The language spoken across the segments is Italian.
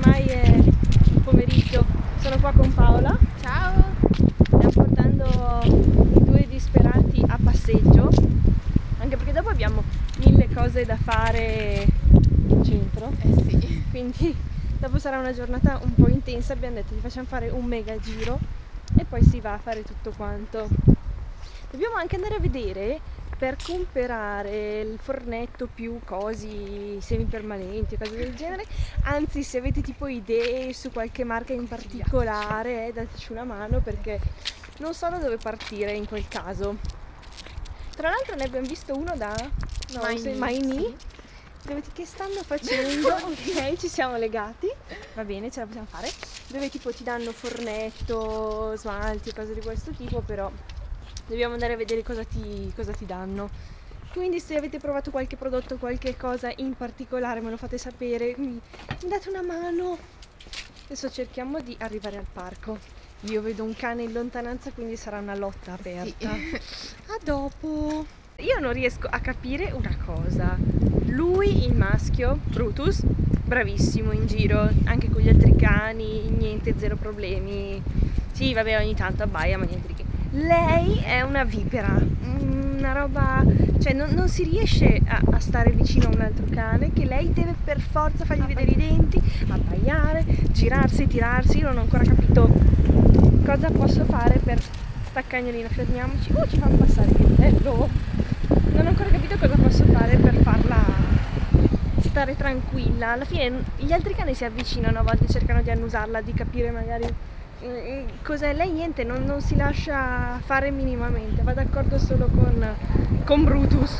ormai è pomeriggio. Sono qua con Paola. Ciao! Stiamo portando i due disperati a passeggio, anche perché dopo abbiamo mille cose da fare in centro. Sì. Quindi dopo sarà una giornata un po' intensa, abbiamo detto ti facciamo fare un mega giro e poi si va a fare tutto quanto. Dobbiamo anche andare a vedere per comprare il fornetto più cosi semipermanenti, cose del genere. Anzi, se avete tipo idee su qualche marca in particolare, dateci una mano perché non so da dove partire in quel caso. Tra l'altro ne abbiamo visto uno da Maini, che stanno facendo, ok, ci siamo legati, va bene, ce la possiamo fare, dove tipo ti danno fornetto, smalti e cose di questo tipo, però dobbiamo andare a vedere cosa ti danno. Quindi se avete provato qualche prodotto, qualche cosa in particolare me lo fate sapere, mi date una mano. Adesso cerchiamo di arrivare al parco. Io vedo un cane in lontananza, quindi sarà una lotta aperta. Sì. A dopo. Io non riesco a capire una cosa. Lui, il maschio, Brutus, bravissimo in giro, anche con gli altri cani, niente, zero problemi. Sì, vabbè, ogni tanto abbaia, ma niente di che. Lei è una vipera, una roba, cioè non si riesce a stare vicino a un altro cane, che lei deve per forza fargli vedere i denti, abbaiare, girarsi, tirarsi. Io non ho ancora capito cosa posso fare per sta cagnolina. Fermiamoci. Ci fanno passare, che bello! Non ho ancora capito cosa posso fare per farla stare tranquilla. Alla fine gli altri cani si avvicinano, a volte cercano di annusarla, di capire magari cos'è. Lei niente, non si lascia fare minimamente, va d'accordo solo con Brutus.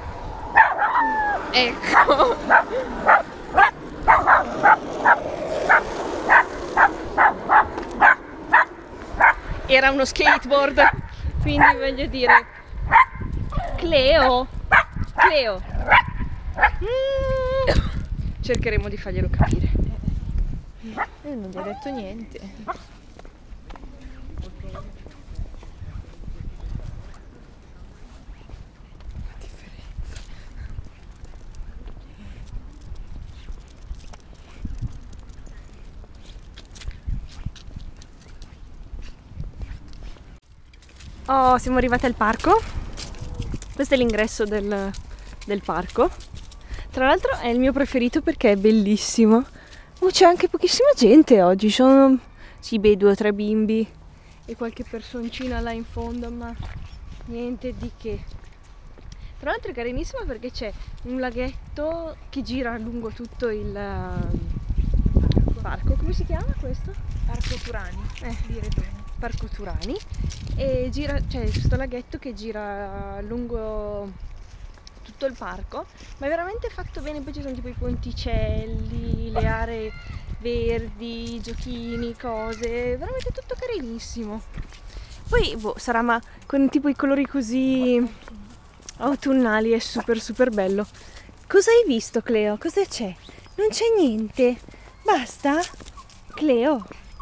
Ecco. Era uno skateboard, quindi voglio dire, Cleo, cercheremo di farglielo capire. Non gli ha detto niente. Oh, siamo arrivati al parco. Questo è l'ingresso del parco. Tra l'altro è il mio preferito perché è bellissimo. C'è anche pochissima gente oggi. Sono, sì, beh, 2 o 3 bimbi e qualche personcina là in fondo, ma niente di che. Tra l'altro è carinissimo perché c'è un laghetto che gira lungo tutto il parco. Come si chiama questo? Parco Turani di Redone. Parco Turani, e c'è questo laghetto che gira lungo tutto il parco, ma è veramente fatto bene. Poi ci sono tipo i ponticelli, le aree verdi, giochini, cose, veramente tutto carinissimo. Poi sarà, ma con tipo i colori così autunnali è super super bello. Cosa hai visto, Cleo? Cosa c'è? Non c'è niente. Basta? Cleo?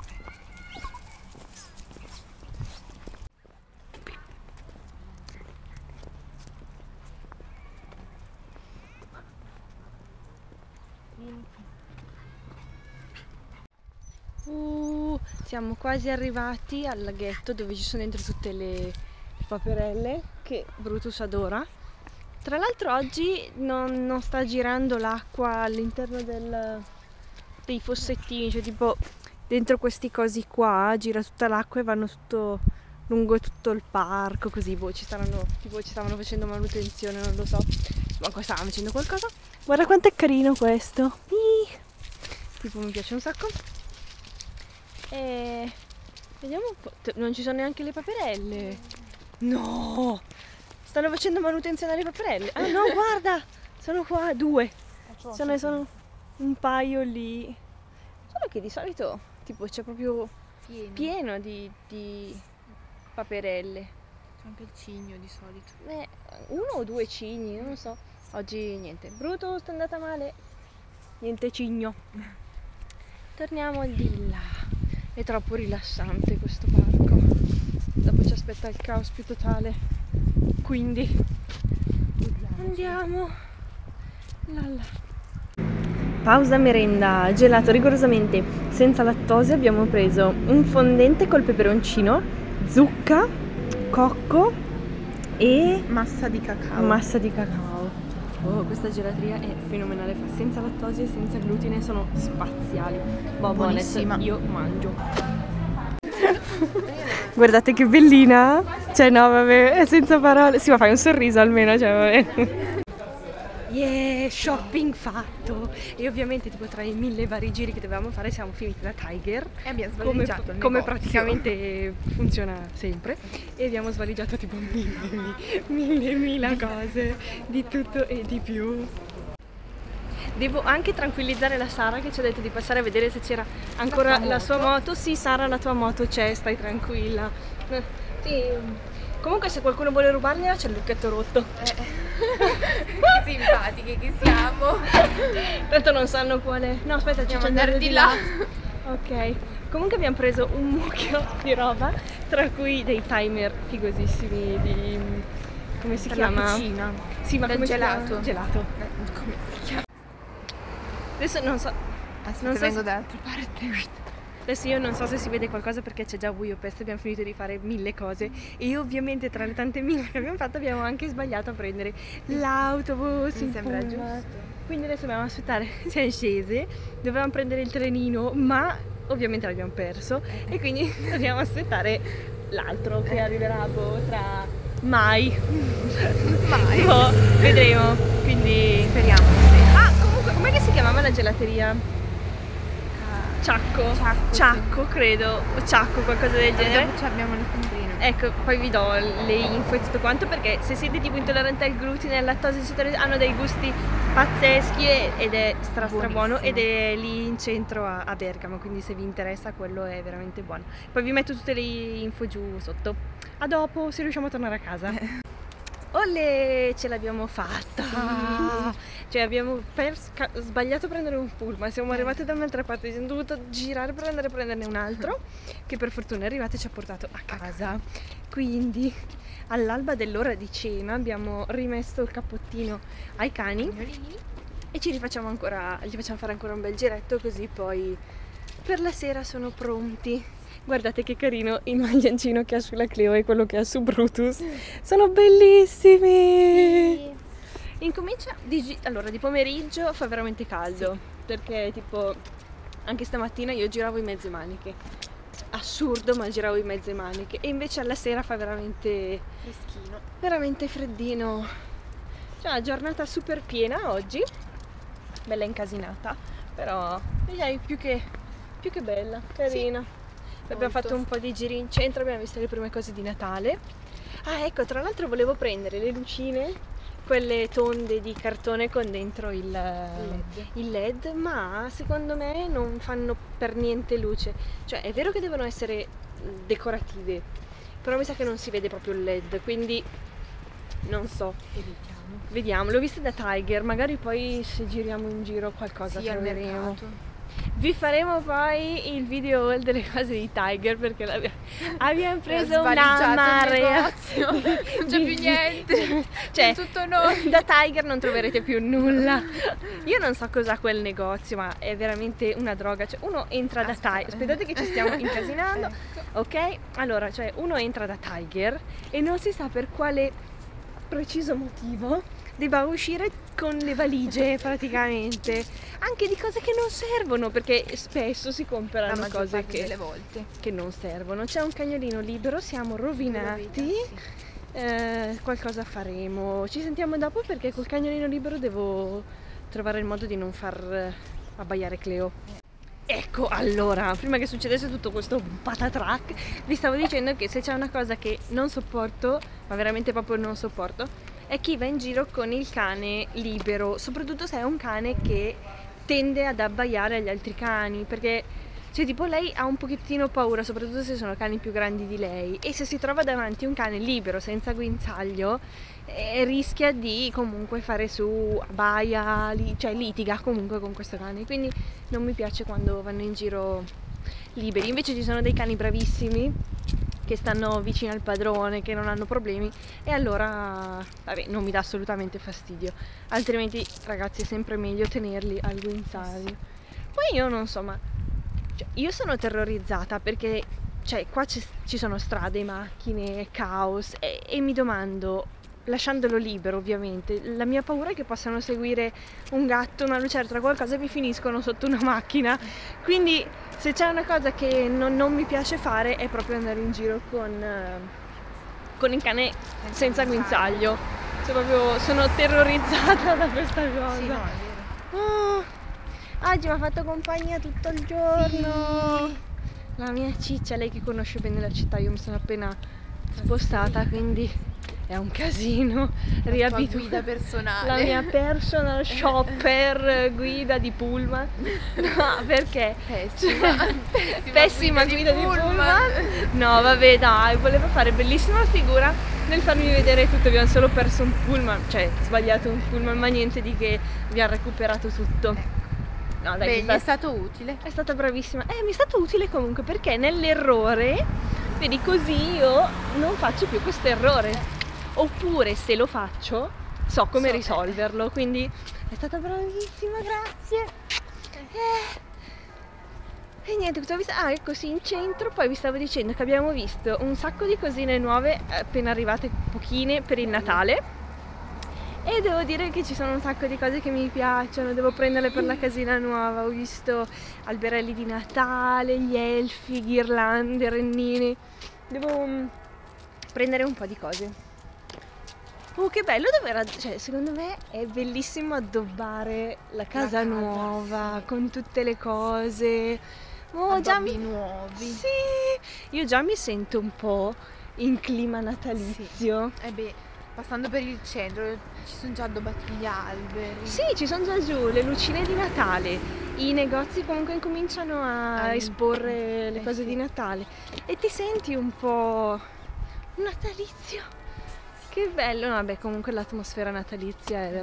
Siamo quasi arrivati al laghetto dove ci sono dentro tutte le paperelle che Brutus adora. Tra l'altro oggi non sta girando l'acqua all'interno dei fossettini, cioè tipo dentro questi cosi qua gira tutta l'acqua e vanno tutto lungo tutto il parco, così ci stavano facendo manutenzione, non lo so, ma qua stavano facendo qualcosa. Guarda quanto è carino questo, tipo mi piace un sacco. E vediamo un po'. Non ci sono neanche le paperelle. No! Stanno facendo manutenzione alle paperelle. Ah no, guarda! Sono qua 2. Sono un paio lì. Solo che di solito tipo c'è proprio pieno di paperelle. C'è anche il cigno di solito. 1 o 2 cigni, non lo so. Oggi niente. Brutus, è andata male. Niente cigno. Torniamo di là. È troppo rilassante questo parco. Dopo ci aspetta il caos più totale. Quindi andiamo. Là. pausa merenda, gelato rigorosamente senza lattosio. Abbiamo preso un fondente col peperoncino, zucca, cocco e Massa di cacao. massa di cacao. Oh, questa gelateria è fenomenale, fa senza lattosio e senza glutine, sono spaziali. Buonissima. Io mangio. Guardate che bellina! Cioè no, vabbè, è senza parole. Sì, ma fai un sorriso almeno, cioè vabbè. Yeah, shopping fatto! E ovviamente tipo tra i 1000 vari giri che dovevamo fare siamo finiti da Tiger. E abbiamo Come, svaligiato il come negozio. praticamente funziona sempre. E abbiamo svaligiato tipo mille cose, di tutto e di più. Devo anche tranquillizzare la Sara che ci ha detto di passare a vedere se c'era ancora la sua moto. Sì, Sara, la tua moto c'è, stai tranquilla. Sì. Comunque se qualcuno vuole rubargliela c'è il lucchetto rotto. Che simpatiche che siamo. Tanto non sanno quale. No, aspetta, ci Andiamo c'è ad andare di là. Ok. Comunque abbiamo preso un mucchio di roba, tra cui dei timer figosissimi di. Come si Per la chiama? cucina. Sì, ma Del come si chiama? gelato. Gelato. Come si chiama? Adesso non so. Aspetta, Non so vengo se- dall'altra parte. Adesso io non so se si vede qualcosa perché c'è già buio pesto, abbiamo finito di fare 1000 cose e ovviamente tra le tante 1000 che abbiamo fatto abbiamo anche sbagliato a prendere l'autobus. Mi il sembra pullman. giusto. Quindi adesso dobbiamo aspettare, siamo scese, dovevamo prendere il trenino ma ovviamente l'abbiamo perso e quindi dobbiamo aspettare l'altro che arriverà tra mai. Boh, vedremo, quindi Speriamo. Ah, comunque com'è che si chiamava la gelateria? Ciacco, Ciacco, credo, o Ciacco, qualcosa del genere. Dopo abbiamo le fondrine. Ecco, poi vi do le info e tutto quanto perché se siete tipo intolleranti al glutine, al lattosio eccetera, hanno dei gusti pazzeschi ed è stra buono ed è lì in centro a Bergamo, quindi se vi interessa quello è veramente buono. Poi vi metto tutte le info giù sotto. A dopo, se riusciamo a tornare a casa. Olè, ce l'abbiamo fatta! Cioè abbiamo sbagliato a prendere un pullman, siamo arrivati da un'altra parte, siamo dovuti girare per andare a prenderne un altro che per fortuna è arrivato e ci ha portato a casa. Quindi all'alba dell'ora di cena abbiamo rimesso il cappottino ai cani e gli facciamo fare ancora un bel giretto così poi per la sera sono pronti. Guardate che carino il maglioncino che ha sulla Cleo e quello che ha su Brutus. Sono bellissimi! Incomincia allora di pomeriggio fa veramente caldo perché tipo anche stamattina io giravo in mezze maniche. Assurdo, ma giravo in mezze maniche e invece alla sera fa veramente Freschino. veramente freddino. C'è una giornata super piena oggi. Bella incasinata, però direi più che bella, carina. Abbiamo fatto un po' di giri in centro, abbiamo visto le prime cose di Natale. Ah, ecco, tra l'altro volevo prendere le lucine, quelle tonde di cartone con dentro il LED, ma secondo me non fanno per niente luce. Cioè, è vero che devono essere decorative, però mi sa che non si vede proprio il LED, quindi non so. Vediamo, l'ho vista da Tiger, magari poi se giriamo in giro qualcosa troveremo. Vi faremo poi il video haul delle cose di Tiger perché abbiamo preso una marea. Non c'è più niente. Cioè, tutto noi. da Tiger non troverete più nulla. Io non so cos'ha quel negozio, ma è veramente una droga. Cioè, uno entra da Tiger. Aspettate che ci stiamo incasinando. Ok? Allora, cioè, uno entra da Tiger e non si sa per quale preciso motivo debba uscire con le valigie praticamente anche di cose che non servono perché spesso si comprano cose delle volte che non servono. C'è un cagnolino libero, siamo rovinati. Qualcosa faremo, ci sentiamo dopo perché col cagnolino libero devo trovare il modo di non far abbaiare Cleo. Ecco, allora, prima che succedesse tutto questo patatrac, vi stavo dicendo che se c'è una cosa che non sopporto, ma veramente proprio non sopporto, è chi va in giro con il cane libero, soprattutto se è un cane che tende ad abbaiare agli altri cani, perché cioè tipo lei ha un pochettino paura, soprattutto se sono cani più grandi di lei, e se si trova davanti un cane libero senza guinzaglio rischia di comunque fare su, abbaia, cioè litiga comunque con questo cane, quindi non mi piace quando vanno in giro liberi. Invece ci sono dei cani bravissimi che stanno vicino al padrone, che non hanno problemi, e allora vabbè, non mi dà assolutamente fastidio, altrimenti ragazzi è sempre meglio tenerli al guinzaglio. Poi io non so, ma cioè, io sono terrorizzata perché cioè, qua ci sono strade, macchine, caos e mi domando, lasciandolo libero ovviamente, la mia paura è che possano seguire un gatto, una lucertola, qualcosa e mi finiscono sotto una macchina. Quindi se c'è una cosa che non mi piace fare è proprio andare in giro con il cane senza guinzaglio. Cioè, proprio sono terrorizzata da questa cosa. Sì, no, è vero. Oh, oggi mi ha fatto compagnia tutto il giorno. Sì. La mia ciccia, lei che conosce bene la città, io mi sono appena spostata, quindi è un casino. La tua guida personale. La mia personal shopper, guida di pullman. No, perché? Pessima guida di pullman. No, vabbè, dai, volevo fare bellissima figura nel farmi vedere tutto. Abbiamo solo perso un pullman, cioè sbagliato un pullman, ma niente di che, abbiamo recuperato tutto. No, dai, beh, è stato utile. È stata bravissima. Mi è stato utile comunque perché nell'errore, vedi, così io non faccio più questo errore. Oppure se lo faccio, so come risolverlo. Quindi è stata bravissima, grazie. E niente, cosa ho visto? Ah, ecco, sì, in centro. Poi vi stavo dicendo che abbiamo visto un sacco di cosine nuove, appena arrivate pochine per il Natale. E devo dire che ci sono un sacco di cose che mi piacciono, devo prenderle per la casina nuova. Ho visto alberelli di Natale, gli elfi, ghirlande, rennini. Devo prendere un po' di cose. Che bello, cioè, secondo me è bellissimo addobbare la casa nuova, sì, con tutte le cose. Addobbi nuovi. Sì, io già mi sento un po' in clima natalizio. Sì. Beh, passando per il centro ci sono già addobbati gli alberi. Sì, ci sono già giù le lucine di Natale. I negozi comunque incominciano a esporre le cose di Natale. E ti senti un po' natalizio. Che bello. No, vabbè, comunque l'atmosfera natalizia è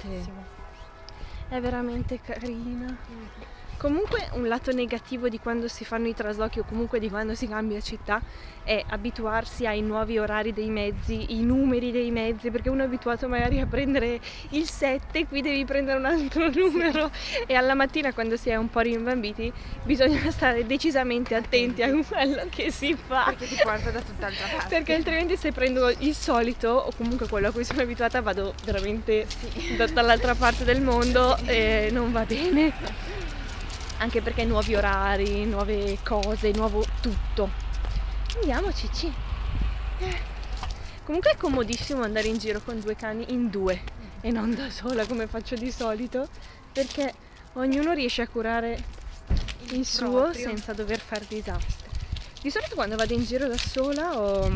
veramente carina. Comunque un lato negativo di quando si fanno i traslochi o comunque di quando si cambia città è abituarsi ai nuovi orari dei mezzi, i numeri dei mezzi, perché uno è abituato magari a prendere il 7, qui devi prendere un altro numero, e alla mattina quando si è un po' rimbambiti bisogna stare decisamente attenti a quello che si fa. Perché ti porta da tutt'altra parte. Perché altrimenti se prendo il solito, o comunque quello a cui sono abituata, vado veramente dall'altra parte del mondo e non va bene. Anche perché nuovi orari, nuove cose, nuovo tutto. Andiamo, Cicci. Comunque è comodissimo andare in giro con due cani in due e non da sola come faccio di solito, perché ognuno riesce a curare il suo senza dover fare disastri. Di solito quando vado in giro da sola ho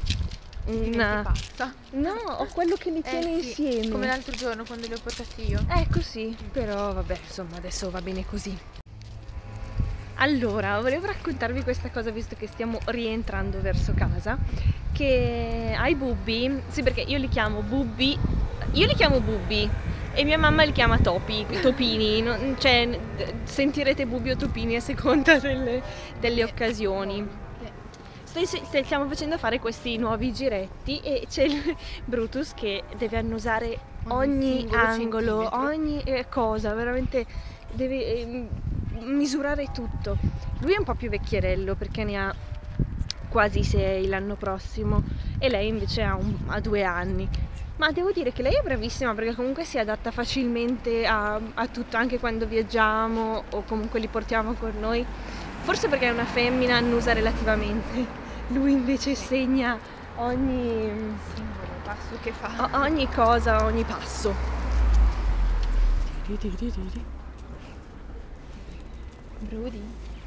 ho quello che li tiene insieme. Come l'altro giorno quando li ho portati io. Ecco, sì, però vabbè, insomma, adesso va bene così. Allora, volevo raccontarvi questa cosa, visto che stiamo rientrando verso casa, che ai Bubbi, sì, perché io li chiamo Bubbi e mia mamma li chiama Topini, cioè sentirete Bubbi o Topini a seconda delle occasioni. Stiamo facendo fare questi nuovi giretti e c'è il Brutus che deve annusare ogni angolo, ogni cosa, veramente deve misurare tutto. Lui è un po' più vecchierello perché ne ha quasi 6 l'anno prossimo e lei invece ha 2 anni, ma devo dire che lei è bravissima perché comunque si adatta facilmente a tutto, anche quando viaggiamo o comunque li portiamo con noi. Forse perché è una femmina annusa relativamente, lui invece segna ogni singolo passo che fa, ogni cosa, ogni passo. Brudi.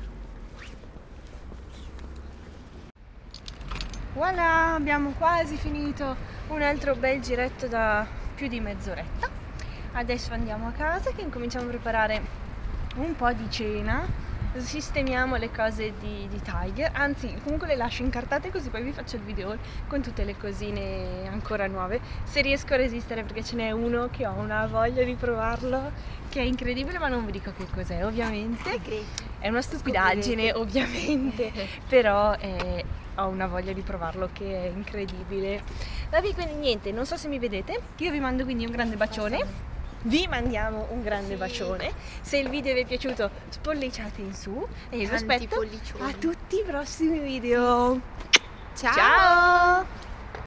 Voilà, abbiamo quasi finito un altro bel giretto da più di mezz'oretta. Adesso andiamo a casa che incominciamo a preparare un po' di cena. Sistemiamo le cose di Tiger, anzi comunque le lascio incartate così poi vi faccio il video con tutte le cosine ancora nuove, se riesco a resistere, perché ce n'è uno che ho una voglia di provarlo che è incredibile, ma non vi dico che cos'è ovviamente. È una stupidaggine ovviamente, però ho una voglia di provarlo che è incredibile. Vabbè, quindi niente, non so se mi vedete, io vi mando quindi un grande bacione. Vi mandiamo un grande bacione. Se il video vi è piaciuto spolliciate in su e io vi Tanti aspetto pollicioni. a tutti i prossimi video. Ciao! Ciao!